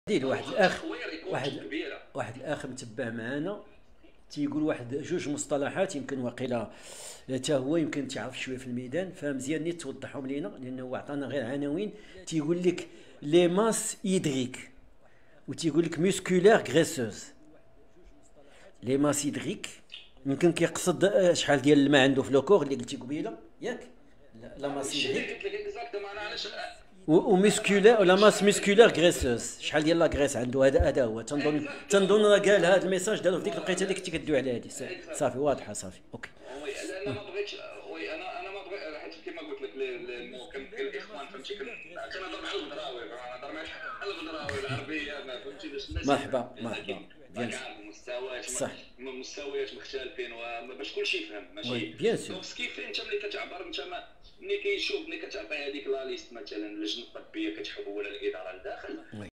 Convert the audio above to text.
دير واحد الاخ، التصوير يكون واحد كبيره. واحد الاخ متبع معانا تيقول واحد جوج مصطلحات يمكن واقيلا حتى هو يمكن تعرف شويه في الميدان، فمزيان نيت توضحهم لينا لانه هو عطانا غير عناوين. تيقول لك لي ماس هيدريك، وتيقول لك ميسكولير غريسوز. لي ماس هيدريك يمكن كيقصد شحال ديال الماء عنده في لوكور اللي قلتي قبيله ياك. لا ماس الشيء اللي هيدريك قلت لك اكزاكتومون انا علاش وميسكولير ولا ماس ميسكولير غريسوس، شحال ديال لا غريس عنده. هذا هو تنظن راه قال هذا الميساج دارو في ديك الوقيته اللي كنتي كدوي على هذه. صافي واضحه صافي اوكي. وي لان ما بغيتش. وي انا ما بغيت حيت كيما قلت لك كان الاخوان فهمتي كنهضر مع البدراوي، كنهضر مع شحال البدراوي العربيه ما فهمتي باش الناس مرحبا مرحبا بيان سور. راك عارف مستويات صح مستويات مختلفين باش كلشي يفهم وي ماشي. بيان سور. دونك كيف انت ملي كتعبر انت ملي كيشوف ملي كتعطي هذيك لا ليست مثلا اللجنه الطبيه كتحول الاداره لداخل، وي